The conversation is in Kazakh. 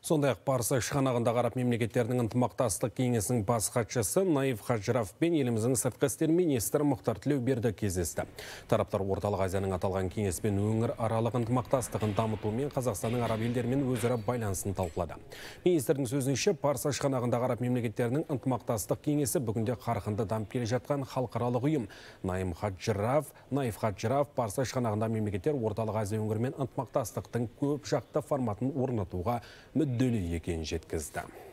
Сондай-ақ Парсы шығанағындағы араб мемлекеттерінің ынтымақтастық кеңесінің бас хатшысы Наиф Хаджиров пен еліміздің сыртқы істер министрі Мұхтар Тілеуберді кездесті. Тараптар Орталық Азияның аталған кеңеспен өңір аралық ынтымақтастығын дамыту мен Қазақстанның араб елдерімен өзара байланысын талқылады. Министрдің сөзінше, Парсы шығанағындағы араб мемлекеттерінің ынтымақтастық кеңесі бүгінде қарқынды дамып келе жатқан халықаралық ұйым. Наиф Хаджиров Парсы шығанағындағы мемлекеттер Орталық Азия өңірімен ынтымақтастықтың көп жақты форматын орнатуға мүдделі екенін жеткізді.